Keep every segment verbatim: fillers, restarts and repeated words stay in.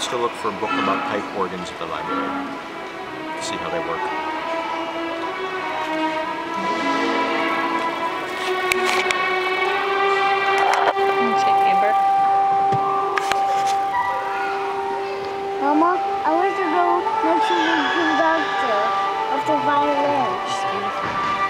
wants to look for a book about pipe organs at the library. See how they work. Mama, I want to go next to the conductor of the violin. It's beautiful.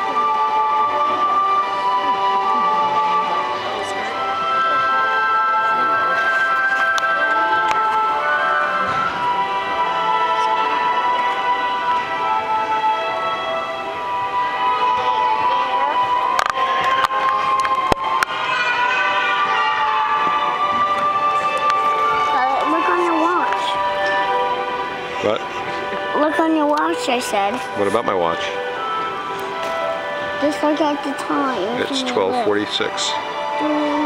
What? Look on your watch, I said. What about my watch? Just look at the time. It's twelve forty-six.